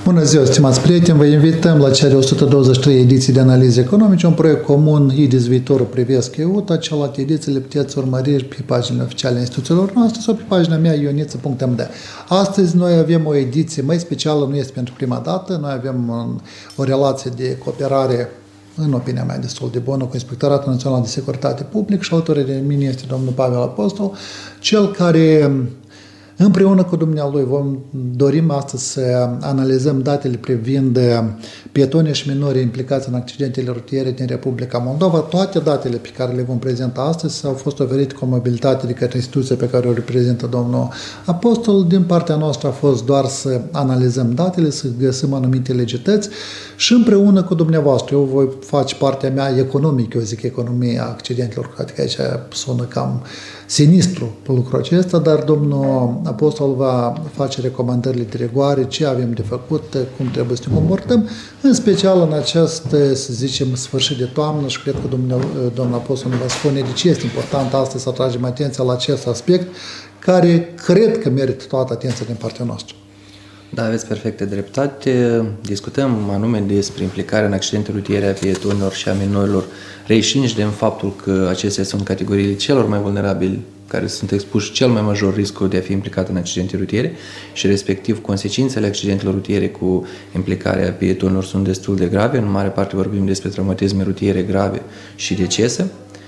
Bună ziua, stimați prieteni! Vă invităm la cele 123 ediții de analize economice, un proiect comun IDIS Viitorul Privesc EUTA. Celelalte ediții le puteți urmări pe paginile oficiale a instituțiilor noastre sau pe pagina mea ioniță.md. Astăzi noi avem o ediție mai specială, nu este pentru prima dată. Noi avem o relație de cooperare, în opinia mea, destul de bună, cu Inspectoratul Național de Securitate Publică și alături de mine este domnul Pavel Apostol, cel care împreună cu dumnealui dorim astăzi să analizăm datele privind pietonii și minorii implicați în accidentele rutiere din Republica Moldova. Toate datele pe care le vom prezenta astăzi au fost oferite cu mobilitate de către instituția pe care o reprezintă domnul Apostol. Din partea noastră a fost doar să analizăm datele, să găsim anumite legități și împreună cu dumneavoastră, eu voi face partea mea economică, eu zic economia accidentelor, adică aici sună cam sinistru lucrul acesta, dar domnul Apostol va face recomandările de rigoare, ce avem de făcut, cum trebuie să ne comportăm, în special în acest, să zicem, sfârșit de toamnă și cred că domnul Apostol ne va spune de ce este important astăzi să atragem atenția la acest aspect, care cred că merită toată atenția din partea noastră. Da, aveți perfectă dreptate. Discutăm anume despre implicarea în accidente rutiere a pietonilor și a minorilor, reieșind din faptul că acestea sunt categoriile celor mai vulnerabili, care sunt expuși cel mai major riscul de a fi implicat în accidente rutiere și respectiv consecințele accidentelor rutiere cu implicarea pietonilor sunt destul de grave. În mare parte vorbim despre traumatisme rutiere grave și decese.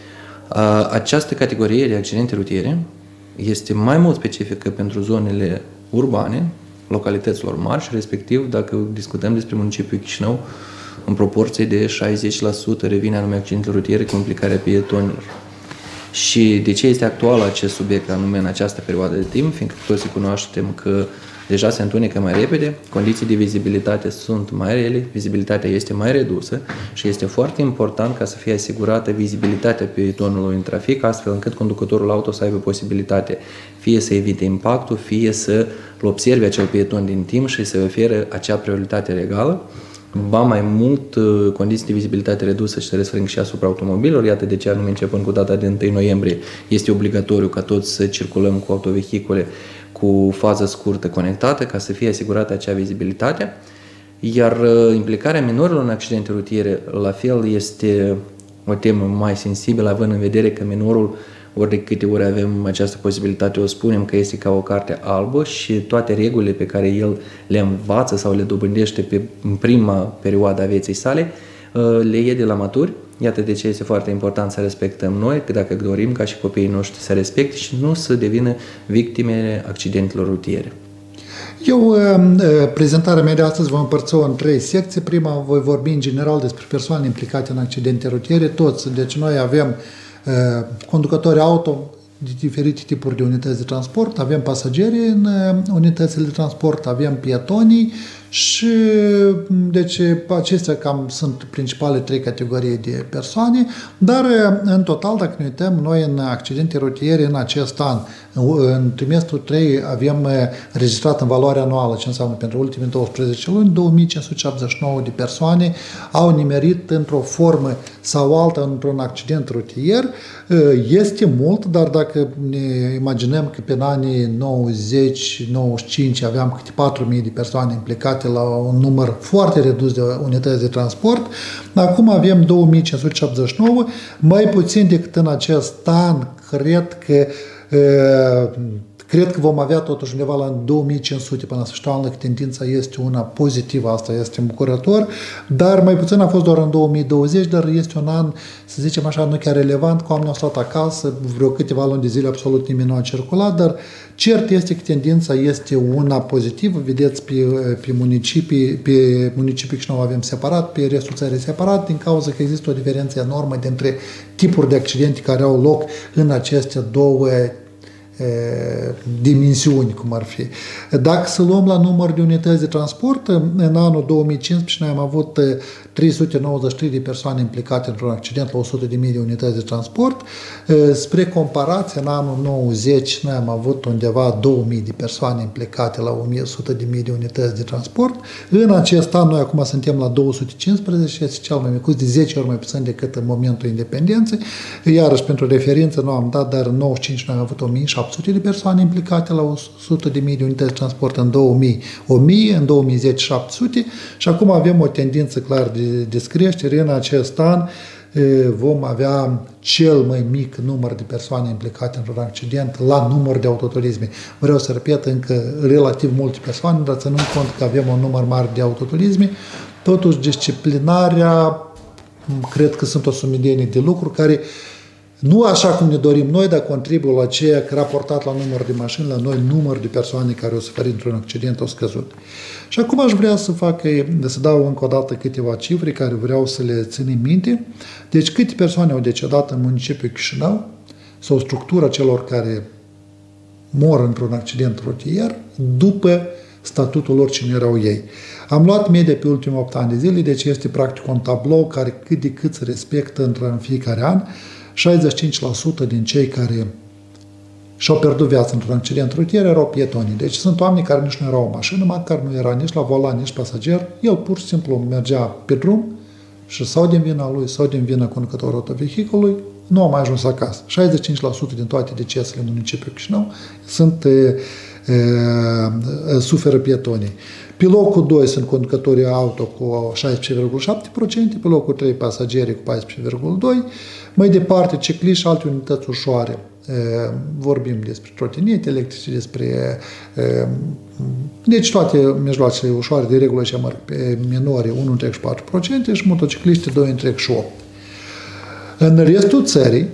Această categorie de accidente rutiere este mai mult specifică pentru zonele urbane, localităților mari și respectiv, dacă discutăm despre municipiul Chișinău, în proporție de 60% revine anume accidentelor rutiere cu implicarea pietonilor. Și de ce este actual acest subiect anume în această perioadă de timp? Fiindcă cu toții cunoaștem că deja se întunecă mai repede, condiții de vizibilitate sunt mai rele, vizibilitatea este mai redusă și este foarte important ca să fie asigurată vizibilitatea pietonului în trafic, astfel încât conducătorul auto să aibă posibilitate fie să evite impactul, fie să-l observe acel pieton din timp și să ofere acea prioritate legală. Ba mai mult, condiții de vizibilitate redusă și se restrâng și asupra automobililor. Iată de ce anume începând cu data de 1 noiembrie este obligatoriu ca toți să circulăm cu autovehicule cu fază scurtă conectată ca să fie asigurată acea vizibilitate. Iar implicarea minorilor în accidente rutiere la fel este o temă mai sensibilă, având în vedere că minorul, ori de câte ori avem această posibilitate, o spunem că este ca o carte albă și toate regulile pe care el le învață sau le dobândește în prima perioadă a vieții sale, le e de la maturi. Iată de ce este foarte important să respectăm noi, că dacă dorim ca și copiii noștri să respecte și nu să devină victime accidentelor rutiere. Eu, prezentarea mea de astăzi vom împărți-o în 3 secții. Prima, voi vorbi în general despre persoane implicate în accidente rutiere, toți. Deci noi avem conducători auto de diferite tipuri de unități de transport, avem pasageri în unitățile de transport, avem pietonii și deci acestea cam sunt principale 3 categorii de persoane, dar în total, dacă ne uităm, noi în accidente rutiere în acest an, în trimestrul 3 avem registrat în valoare anuală, ce înseamnă pentru ultimele 12 luni, 2579 de persoane au nimerit într-o formă sau alta într-un accident rutier. Este mult, dar dacă ne imaginăm că pe anii 90-95 aveam câte 4.000 de persoane implicate la un număr foarte redus de unități de transport, acum avem 2579, mai puțin decât în acest an, cred că vom avea totuși undeva la 2500 până la sfârșitul anului, că tendința este una pozitivă, asta este îmbucurător, dar mai puțin a fost doar în 2020, dar este un an, să zicem așa, nu chiar relevant, cu oamenii au stat acasă, vreo câteva luni de zile absolut nimeni nu a circulat, dar cert este că tendința este una pozitivă, vedeți pe municipii Chișinău avem separat, pe restul țării separat, din cauza că există o diferență enormă dintre tipuri de accidente care au loc în aceste două dimensiuni, cum ar fi. Dacă să luăm la număr de unități de transport, în anul 2015 noi am avut 393 de persoane implicate într-un accident la 100.000 de unități de transport. Spre comparație, în anul 90 noi am avut undeva 2000 de persoane implicate la 100.000 de unități de transport. În acest an noi acum suntem la 215, este cel mai mic, de 10 ori mai puțin decât în momentul independenței. Iarăși, pentru referință, nu am dat, dar în 95 noi am avut 1700 de persoane implicate la 100.000 de unități de transport, în 2000 1000, în 2010 700 și acum avem o tendință clar de descreștere. În acest an vom avea cel mai mic număr de persoane implicate într-un accident la număr de autoturisme. Vreau să repet, încă relativ multe persoane, dar ținând cont că avem un număr mare de autoturisme, totuși disciplinarea, cred că sunt o sumedenie de lucruri care nu așa cum ne dorim noi, dar contribuie la ceea că, raportat la număr de mașini, la noi număr de persoane care au suferit într-un accident au scăzut. Și acum aș vrea să dau încă o dată câteva cifre care vreau să le țin minte. Deci câte persoane au decedat în municipiul Chișinău sau structura celor care mor într-un accident rutier după statutul lor cine erau ei. Am luat media pe ultimii 8 ani de zile, deci este practic un tablou care cât de cât se respectă în fiecare an. 65% din cei care și-au pierdut viața într-un accident rutier erau pietoni. Deci sunt oameni care nici nu erau în mașină, măcar nu era nici la volan, nici pasager. El pur și simplu mergea pe drum și sau din vina lui, sau din vina conducătorului autovehiculului, nu a mai ajuns acasă. 65% din toate decesele în municipiul Chișinău suferă pietonii. Pe locul 2 sunt conducătorii auto cu 16,7%, pe locul 3 pasagerii cu 14,2%, mai departe cicliști și alte unități ușoare. Vorbim despre trotinete electrice, despre deci toate mijloacele ușoare, de regulă și merg pe minori 1,4% și motocicliști 2,8%. În restul țării,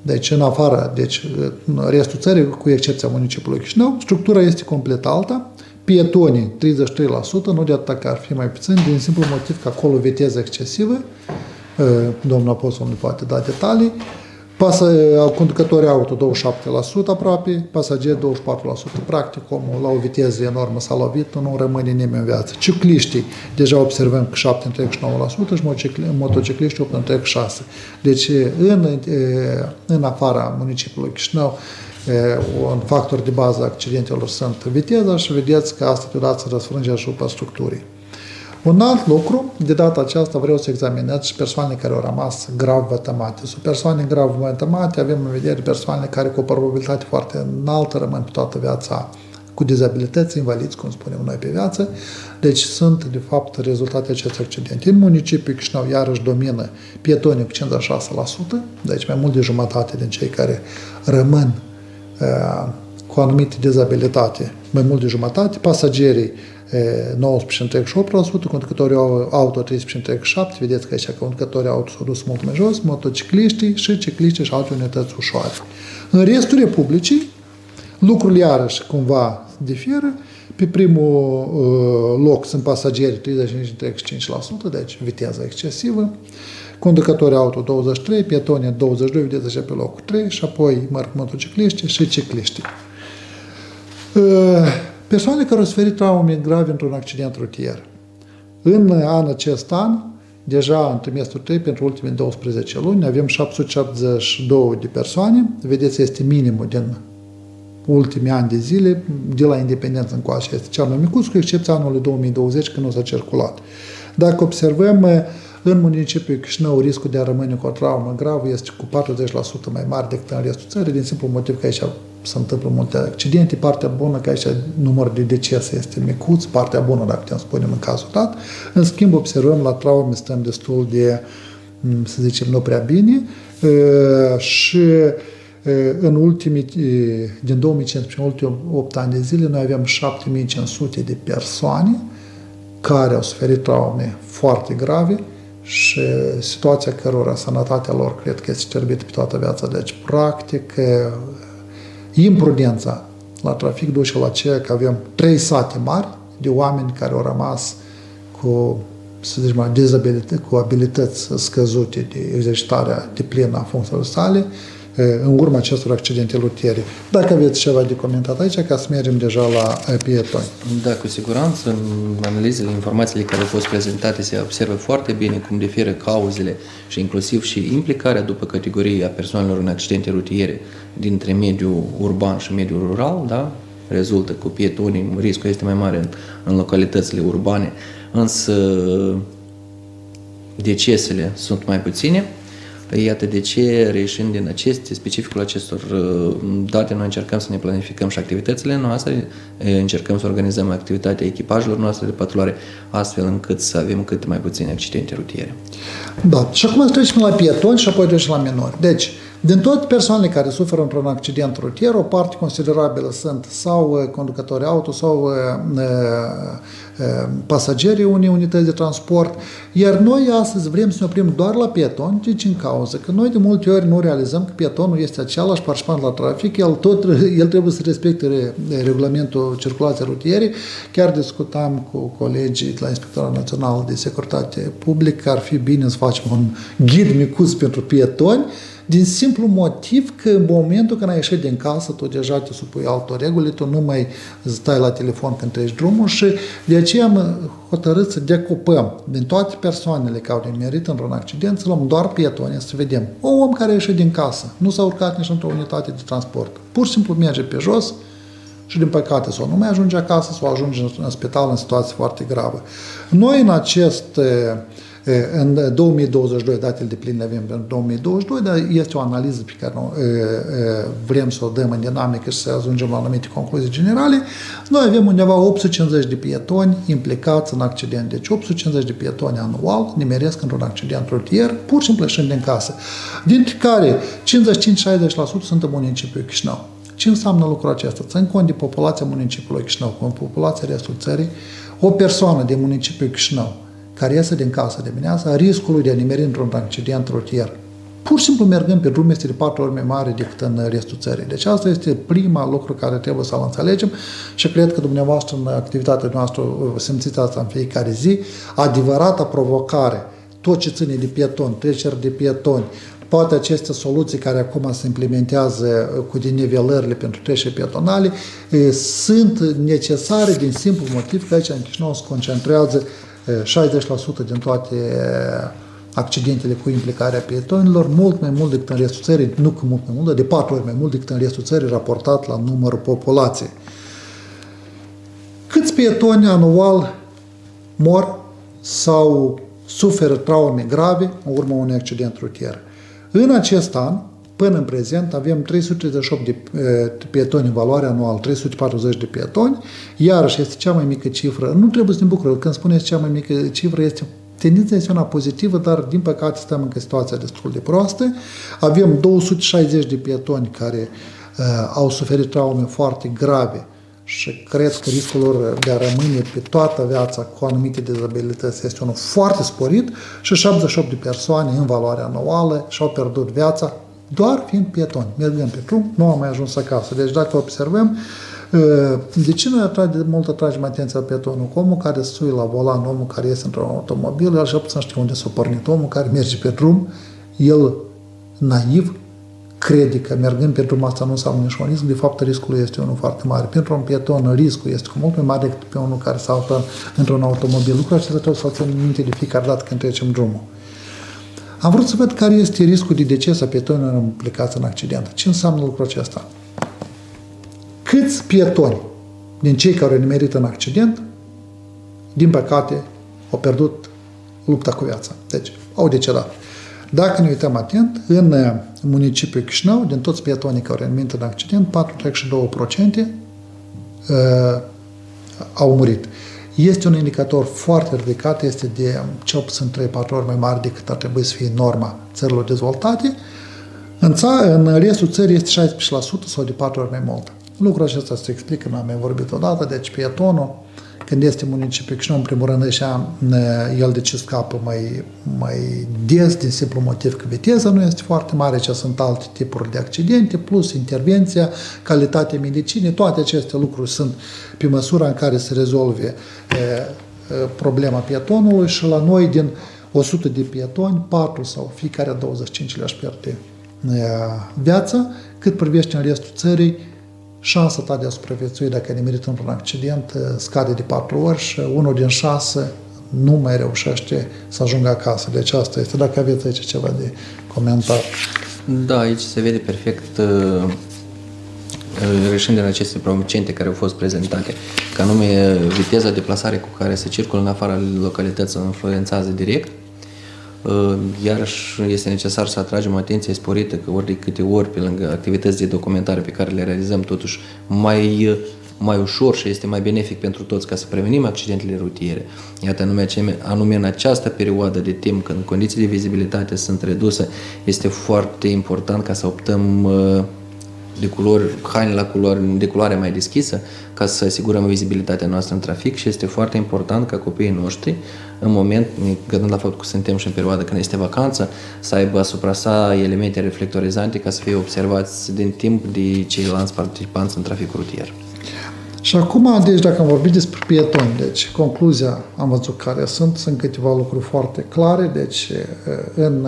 în restul țării, cu excepția municipiului Chișinău, structura este complet alta. Pietonii 33%, nu de atât că ar fi mai puțin, din simplu motiv că acolo viteză excesivă, domnul apostol nu poate da detalii, conducătorii auto 27% aproape, pasageri 24%, practic omul la o viteză enormă s-a lovit, nu rămâne nimeni în viață. Cicliștii, deja observăm că 7,9% și motocicliștii 8,6%. Deci în afara municipiului Chișinău, un factor de bază a accidentelor sunt viteza și vedeți că asta deodată se răsfrânge asupra structurii. Un alt lucru, de data aceasta vreau să examinați și persoanele care au rămas grav vătămate. Sub persoane grav vătămate avem în vedere persoane care cu o probabilitate foarte înaltă rămân pe toată viața cu dizabilități, invaliți, cum spunem noi pe viață. Deci sunt, de fapt, rezultatele acestui accidente. În municipiul Chișinău, iarăși, domină pietonii cu 56%, deci mai mult de jumătate din cei care rămân cu anumite dizabilitate, mai mult de jumătate, pasagerii 19,8%, conducătorii auto 13,7%, vedeți că aici conducătorii auto s-au dus mult mai jos, motocicliștii și cicliștii și alte unități ușoare. În restul Republicii, lucrurile iarăși cumva diferă. Pe primul loc sunt pasagerii 35,5%, deci viteza excesivă, conducătorii auto 23%, pietonii 22%, vedeți așa pe locul 3, și apoi merg motocicliștii și cicliștii. Persoane care au suferit traume grave într-un accident rutier. În anul acest an, deja în trimestrul 3, pentru ultimele 12 luni, avem 772 de persoane. Vedeți, este minimul din ultimii ani de zile, de la independență încoace. Este cel mai micuț, cu excepția anului 2020, când nu s-a circulat. Dacă observăm, în municipiul Chișinău, riscul de a rămâne cu o traumă gravă este cu 40% mai mare decât în restul țării, din simplu motiv că aici se întâmplă multe accidente. Partea bună că aici numărul de decese este micuț, partea bună, dacă putem spune în cazul dat. În schimb, observăm la traume stăm destul de, să zicem, nu prea bine și din 2015, în ultimii 8 ani de zile, noi avem 7500 de persoane care au suferit traume foarte grave și situația cărora, sănătatea lor, cred că este cerbită pe toată viața. Deci, practic, imprudența la trafic duce la ceea că avem 3 sate mari de oameni care au rămas cu, să zicem, dizabilități, cu abilități scăzute de exercitarea de plină a funcțiilor sale în urma acestor accidente rutiere. Dacă aveți ceva de comentat aici, ca să mergem deja la pietoni. Da, cu siguranță, în analizele, informațiile care au fost prezentate se observă foarte bine cum diferă cauzele și inclusiv și implicarea după categorie a persoanelor în accidente rutiere dintre mediul urban și mediul rural, da? Rezultă cu pietonii, riscul este mai mare în localitățile urbane, însă decesele sunt mai puține. Iată de ce, reieșind din specificul acestor date, noi încercăm să ne planificăm și activitățile noastre, încercăm să organizăm activitatea echipajelor noastre de patrulare, astfel încât să avem cât mai puține accidente rutiere. Da, și acum trecem la pietoni și apoi trecem la minori. Deci, din toate persoanele care suferă într-un accident rutier, o parte considerabilă sunt sau conducători auto sau pasagerii unei unități de transport, iar noi astăzi vrem să ne oprim doar la pietoni, deci în cauză că noi de multe ori nu realizăm că pietonul este același participant la trafic, el trebuie să respecte regulamentul circulației rutiere. Chiar discutam cu colegii la Inspectoratul Național de Securitate Publică că ar fi bine să facem un ghid micuț pentru pietoni, din simplu motiv că în momentul când ai ieșit din casă, tu deja te supui altor reguli, tu nu mai stai la telefon când treci drumul și de aceea am hotărât să decupăm din toate persoanele care au nimerit într-un accident, să luăm doar pietoni, să vedem. Un om care a ieșit din casă, nu s-a urcat nici într-o unitate de transport, pur și simplu merge pe jos și din păcate sau nu mai ajunge acasă sau ajunge în spital în situație foarte gravă. Noi în 2022, datele de plin le avem pentru 2022, dar este o analiză pe care vrem să o dăm în dinamică și să ajungem la anumite concluzii generale. Noi avem undeva 850 de pietoni implicați în accident. Deci 850 de pietoni anual nimeresc într-un accident rutier, pur și simplu ieșind din casă, dintre care 55-60% sunt în municipiul Chișinău. Ce înseamnă lucrul acesta? Țin cont de populația municipiului Chișinău, cu populația restul țării, o persoană din municipiul Chișinău care iese din casă dimineața, riscul de a nimeri într-un accident rutier, pur și simplu mergând pe drum, este de 4 ori mai mare decât în restul țării. Deci asta este prima lucru care trebuie să-l înțelegem și cred că dumneavoastră în activitatea noastră simțiți asta în fiecare zi. Adevărata provocare, tot ce ține de pietoni, treceri de pietoni, toate aceste soluții care acum se implementează cu denivelările pentru treceri pietonale sunt necesare din simplu motiv că aici în Chișinău se concentrează 60% din toate accidentele cu implicarea pietonilor, mult mai mult decât în restul țării, nu că mult mai mult, dar de 4 ori mai mult decât în restul țării raportat la numărul populației. Câți pietoni anual mor sau suferă traume grave în urma unui accident rutier? În acest an, până în prezent, avem 338 de pietoni în valoare anual, 340 de pietoni, iarăși este cea mai mică cifră. Nu trebuie să ne bucurăm. Când spuneți cea mai mică cifră, tendința este una pozitivă, dar din păcate stăm încă situația destul de proastă. Avem 260 de pietoni care au suferit traume foarte grave și cred că riscul lor de a rămâne pe toată viața cu anumite dizabilități este unul foarte sporit și 78 de persoane în valoare anuală și-au pierdut viața doar fiind pietoni, mergând pe drum, nu au mai ajuns acasă. Deci dacă observăm, de ce noi mult atragem atenția la pietonul? Omul care se suie la volan, omul care iese într-un automobil, el și-a știe unde s-a pornit. Omul care merge pe drum, el naiv, crede că mergând pe drum asta nu înseamnă niciun risc, de fapt riscul este unul foarte mare. Pentru un pieton riscul este cu mult mai mare decât pe unul care se află într-un automobil. Lucrul acesta trebuie să-l ținem minte de fiecare dată când trecem drumul. Am vrut să văd care este riscul de deces a pietonilor implicați în accident. Ce înseamnă lucrul acesta? Câți pietoni din cei care au nimerit în accident, din păcate, au pierdut lupta cu viața. Deci, au decedat. Dacă ne uităm atent, în municipiul Chișinău, din toți pietonii care au nimerit în accident, 4,2% au murit. Este un indicator foarte ridicat, este de cel puțin 3-4 ori mai mare decât ar trebui să fie norma țărilor dezvoltate. În restul țării este 16% sau de 4 ori mai mult. Lucrul acesta se explică, n-am mai vorbit odată, deci pietonul, când este municipiul Chișinău, în primul rând, așa, el de ce scapă mai des, din simplu motiv că viteza nu este foarte mare, ce sunt alte tipuri de accidente, plus intervenția, calitatea medicinii, toate aceste lucruri sunt pe măsura în care se rezolve problema pietonului și la noi din 100 de pietoni, 4 sau fiecare 25 le-aș pierde viața, cât privește în restul țării, șansa ta de a supraviețui dacă ai nimerit într-un accident scade de 4 ori și unul din 6 nu mai reușește să ajungă acasă. Deci asta este, dacă aveți aici ceva de comentat. Da, aici se vede perfect reșind din aceste procente care au fost prezentate, că anume viteza de plasare cu care se circulă în afara localității influențează direct. Iarăși este necesar să atragem atenție sporită că ori de câte ori, pe lângă activități de documentare pe care le realizăm totuși mai ușor și este mai benefic pentru toți ca să prevenim accidentele rutiere. Iată, anume în această perioadă de timp, când condiții de vizibilitate sunt reduse, este foarte important ca să optăm de culori, haine de culoare mai deschisă, ca să asigurăm vizibilitatea noastră în trafic și este foarte important ca copiii noștri, în moment, gândând la faptul că suntem și în perioada când este vacanță, să aibă asupra sa elemente reflectorizante ca să fie observați din timp de ceilalți participanți în traficul rutier. Și acum, deci, dacă am vorbit despre pietoni, deci, concluzia am văzut care sunt câteva lucruri foarte clare, deci, în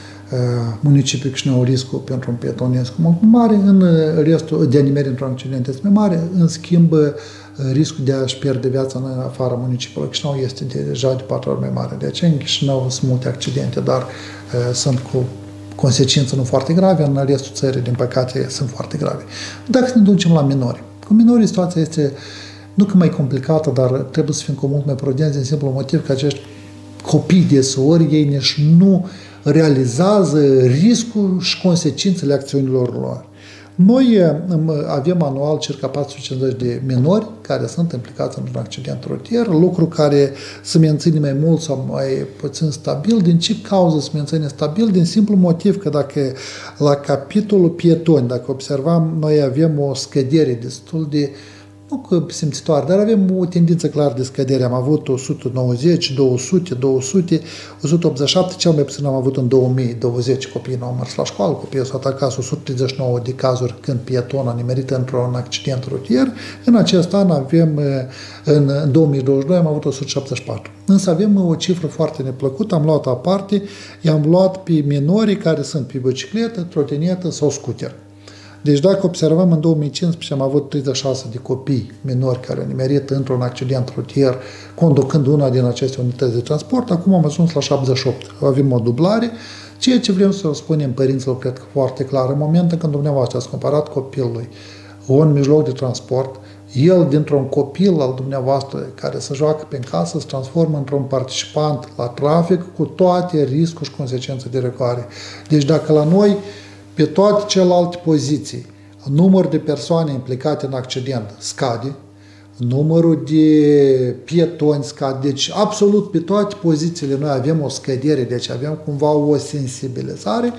municipiul Chișinău riscul pentru un pieton este mult mai mare, în restul de animeri într-un accident este mai mare, în schimb, riscul de a-și pierde viața în afara municipiului Chișinău este deja de 4 ori mai mare. De aceea, în Chișinău sunt multe accidente, dar sunt cu consecințe nu foarte grave, în restul țării, din păcate, sunt foarte grave. Dacă ne ducem la minori, cu minorii situația este nu că mai complicată, dar trebuie să fim cu mult mai prudenți din simplu motiv că acești copii deseori, ei nici nu realizează riscul și consecințele acțiunilor lor. Noi avem anual circa 450 de minori care sunt implicați într-un accident rutier, lucru care se menține mai mult sau mai puțin stabil. Din ce cauză se menține stabil? Din simplu motiv că dacă la capitolul pietoni, dacă observam, noi avem o scădere destul de nu că simțitoare, dar avem o tendință clară de scădere. Am avut 190, 200, 200, 187, cel mai puțin am avut în 2020 copii nu au mers la școală, copiii s-au acasă, 139 de cazuri când pieton a nimerit într-un accident rutier. În acest an avem, în 2022 am avut 174. Însă avem o cifră foarte neplăcută, am luat aparte, i-am luat pe minorii care sunt pe bicicletă, trotinetă sau scooter. Deci dacă observăm, în 2015 am avut 36 de copii minori care au nimerit într-un accident rutier conducând una din aceste unități de transport, acum am ajuns la 78. Avem o dublare, ceea ce vrem să spunem părinților, cred că foarte clar, în momentul când dumneavoastră ați comparat copilului un mijloc de transport, el dintr-un copil al dumneavoastră care se joacă pe casă se transformă într-un participant la trafic cu toate riscuri și consecințe de rigoare. Deci dacă la noi pe toate celelalte poziții, numărul de persoane implicate în accident scade, numărul de pietoni scade, deci absolut pe toate pozițiile noi avem o scădere, deci avem cumva o sensibilizare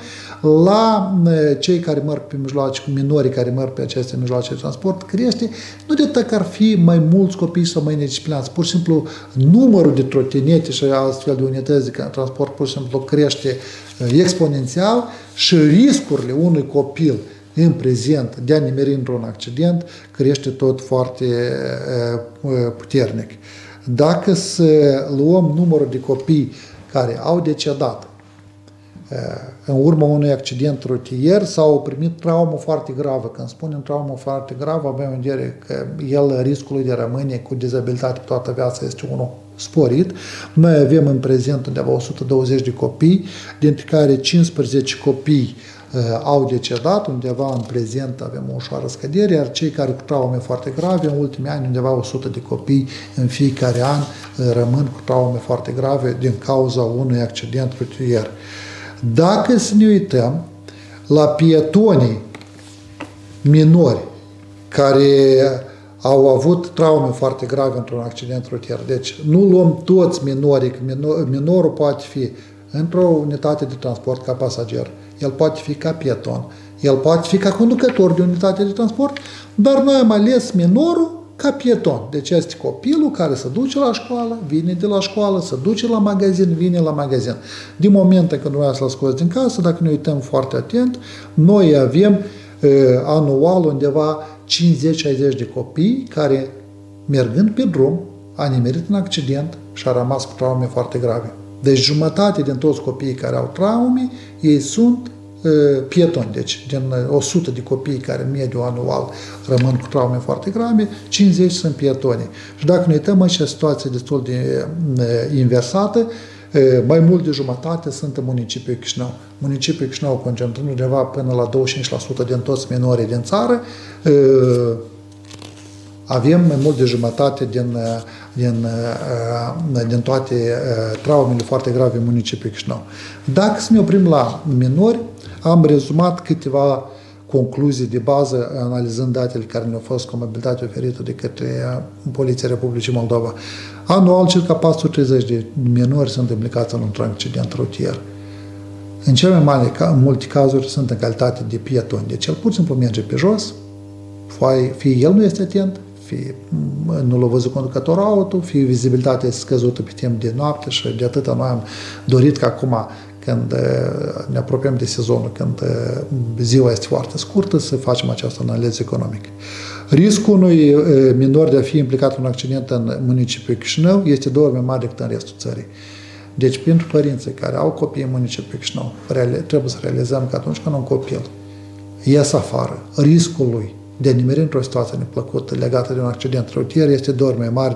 la cei care merg pe mijloace, cu minorii care merg pe aceste mijloace de transport, crește, nu de atât că ar fi mai mulți copii sau mai nedisciplinați, pur și simplu numărul de trotinete și astfel de unități de transport pur și simplu crește exponențial și riscurile unui copil în prezent de a nimeri într-un accident crește tot foarte puternic. Dacă să luăm numărul de copii care au decedat în urma unui accident rutier sau au primit traumă foarte gravă, când spunem traumă foarte gravă, avem în vedere că riscul lui de rămâne cu dizabilitate toată viața este unul sporit. Noi avem în prezent undeva 120 de copii, dintre care 15 copii au decedat, undeva în prezent avem o ușoară scădere, iar cei care cu traume foarte grave, în ultimii ani undeva 100 de copii în fiecare an rămân cu traume foarte grave din cauza unui accident rutier. Dacă să ne uităm la pietonii minori care au avut traume foarte grave într-un accident rutier, deci nu luăm toți minorii, că minorul poate fi într-o unitate de transport ca pasager, el poate fi ca pieton, el poate fi ca conducător de unitate de transport, dar noi am ales minorul ca pieton. Deci este copilul care se duce la școală, vine de la școală, se duce la magazin, vine la magazin. Din momentul când noi l-am scos din casă, dacă ne uităm foarte atent, noi avem anual undeva 50-60 de copii care, mergând pe drum, a nimerit în accident și a rămas cu traume foarte grave. Deci jumătate din toți copiii care au traume, ei sunt pietoni. Deci, din 100 de copii care în mediu anual rămân cu traume foarte grave, 50 sunt pietoni. Și dacă ne uităm, aici situație destul de inversată, mai mult de jumătate sunt în municipiul Chișinău. Municipiul Chișinău concentrând undeva până la 25% din toți minorii din țară, avem mai mult de jumătate din toate traumele foarte grave în municipiul Chișinău. Dacă să ne oprim la minori, am rezumat câteva concluzii de bază analizând datele care ne-au fost cu mobilitate oferită de către Poliția Republicii Moldova. Anual, circa 430 de minori sunt implicați în un accident rutier. În cele mai multe cazuri sunt în calitate de pietoni. Deci el pur și simplu merge pe jos, fie el nu este atent, fie nu l-a văzut conducătorul auto, fie vizibilitatea este scăzută pe timp de noapte și de atâta noi am dorit că acum, când ne apropiem de sezonul, când ziua este foarte scurtă, să facem această analiză economică. Riscul unui minor de a fi implicat în un accident în municipiul Chișinău este 2 ori mai mare decât în restul țării. Deci, pentru părinții care au copii în municipiul Chișinău, trebuie să realizăm că atunci când un copil ies afară, riscul lui de a nimeri într-o situație neplăcută legată de un accident rutier este 2 ori mai mare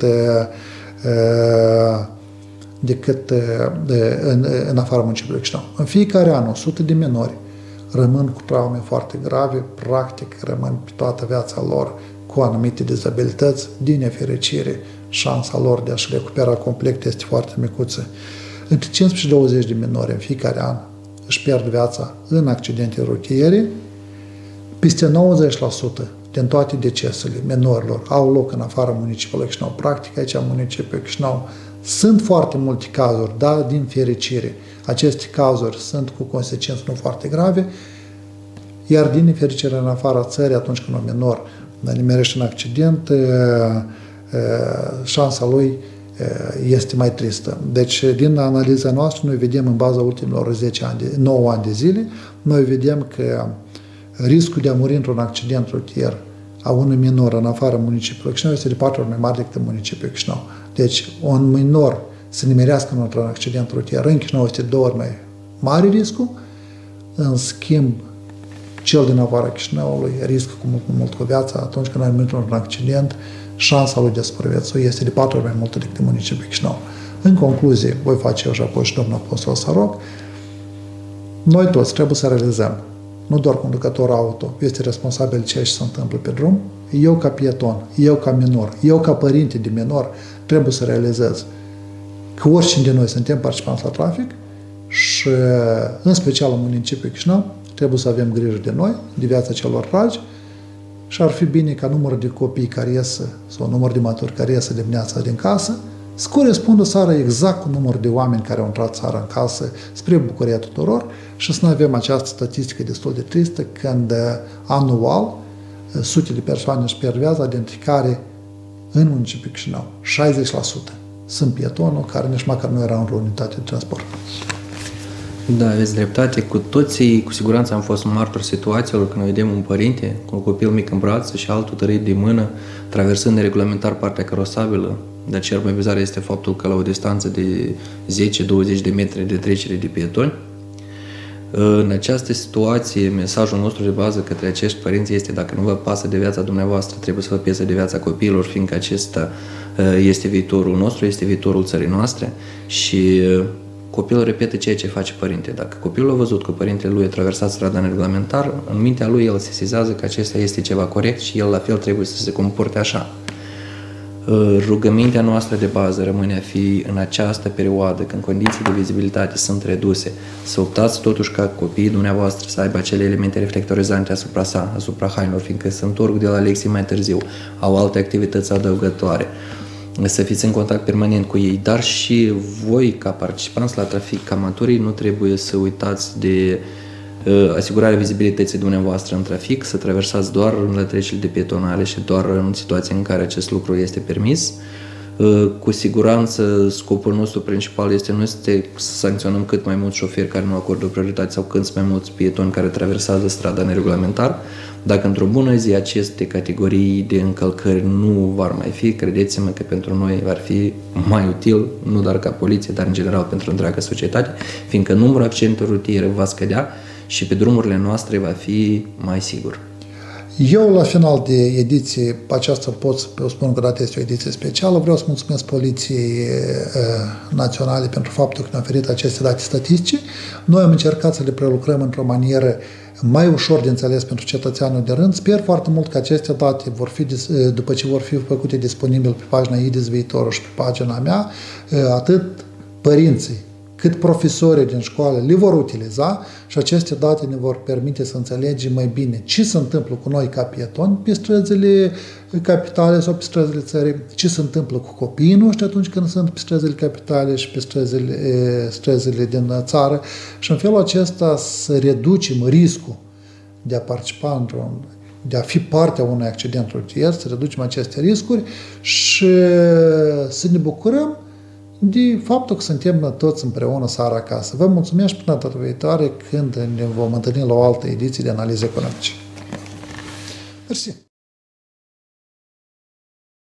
decât în afara municipiului Chișinău. În fiecare an, 100 de minori rămân cu traume foarte grave, practic rămân pe toată viața lor cu anumite dizabilități. Din nefericire, șansa lor de a-și recupera complet este foarte micuță. Între 15 și 20 de minori în fiecare an își pierd viața în accidente rutiere. Peste 90% din toate decesele minorilor au loc în afara municipiului Chișinău. Practic, aici în municipiul Chișinău sunt foarte multe cazuri, dar din fericire aceste cazuri sunt cu consecințe nu foarte grave, iar din nefericire în afara țării, atunci când un minor nimerește în accident, șansa lui este mai tristă. Deci, din analiza noastră, noi vedem în baza ultimilor 9 ani de zile, noi vedem că riscul de a muri într-un accident rutier a unui minor în afara municipiului Chișinău este de 4 ori mai mare decât în municipiul Chișinău. Deci, un minor să nimerească într-un accident rutier în Chișinău este 2 ori mai mare riscul, în schimb, cel din afara Chișinăului riscă cu mult cu viața atunci când ai murit într-un accident, șansa lui de a supraviețui este de 4 ori mai multă decât în municipiul Chișinău. În concluzie, voi face eu și apoi și domnul apostol să rog, noi toți trebuie să realizăm, nu doar conducătorul auto este responsabil de ceea ce se întâmplă pe drum, eu ca pieton, eu ca minor, eu ca părinte de minor trebuie să realizez că oricine de noi suntem participanți la trafic și în special în municipiul Chișinău trebuie să avem grijă de noi, de viața celor dragi și ar fi bine ca numărul de copii care ies sau numărul de maturi care ies dimineața din casă să corespundă țara exact cu numărul de oameni care au intrat țara în casă spre bucuria tuturor și să nu avem această statistică destul de tristă când anual sute de persoane își pierd viața, dintre care în municipiul Chișinău 60% sunt pietonul care nici măcar nu era în unitate de transport. Da, aveți dreptate. Cu toții, cu siguranță am fost martori situațiilor când vedem un părinte cu un copil mic în brațe și altul tărit de mână, traversând neregulamentar partea carosabilă. Dar cel mai bizar este faptul că la o distanță de 10-20 de metri de trecere de pietoni. În această situație, mesajul nostru de bază către acești părinți este: dacă nu vă pasă de viața dumneavoastră, trebuie să vă piese de viața copiilor, fiindcă acesta este viitorul nostru, este viitorul țării noastre și copilul repetă ceea ce face părinte. Dacă copilul a văzut că părintele lui a traversat strada neregulamentar, în mintea lui el se sesizează că acesta este ceva corect și el la fel trebuie să se comporte așa. Rugămintea noastră de bază rămâne a fi în această perioadă, când condiții de vizibilitate sunt reduse, să optați totuși ca copiii dumneavoastră să aibă acele elemente reflectorizante asupra sa, asupra hainelor, fiindcă se întorc de la lecții mai târziu, au alte activități adăugătoare, să fiți în contact permanent cu ei, dar și voi, ca participanți la trafic, ca maturii, nu trebuie să uitați de asigurarea vizibilității dumneavoastră în trafic, să traversați doar la trecerile de pietonale și doar în situații în care acest lucru este permis. Cu siguranță, scopul nostru principal este nu este să sancționăm cât mai mulți șoferi care nu acordă prioritate sau cât mai mulți pietoni care traversează strada neregulamentar. Dacă într-o bună zi aceste categorii de încălcări nu vor mai fi, credeți-mă că pentru noi ar fi mai util, nu doar ca poliție, dar în general pentru întreaga societate, fiindcă numărul accidentelor rutiere va scădea și pe drumurile noastre va fi mai sigur. Eu, la final de ediție, aceasta pot să spun că dată este o ediție specială, vreau să mulțumesc Poliției Naționale pentru faptul că ne-a oferit aceste date statistice. Noi am încercat să le prelucrăm într-o manieră mai ușor de înțeles pentru cetățeanul de rând. Sper foarte mult că aceste date vor fi, după ce vor fi făcute disponibile pe pagina IDIS Viitorul și pe pagina mea, atât părinții cât profesorii din școală le vor utiliza și aceste date ne vor permite să înțelegem mai bine ce se întâmplă cu noi ca pietoni pe străzile capitale sau pe străzile țării, ce se întâmplă cu copiii noștri atunci când sunt pe străzile capitale și pe străzile din țară și în felul acesta să reducem riscul de a participa de a fi parte a unui accident rutier, să reducem aceste riscuri și să ne bucurăm de faptul că suntem toți împreună seara acasă. Vă mulțumesc și până data viitoare când ne vom întâlni la o altă ediție de analize economice. Mersi!